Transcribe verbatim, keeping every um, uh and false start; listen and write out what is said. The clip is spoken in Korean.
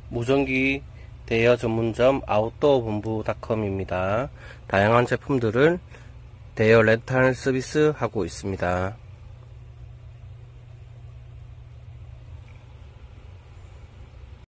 무전기 대여 전문점 아웃도어 본부 닷컴입니다. 다양한 제품들을 대여 렌탈 서비스 하고 있습니다.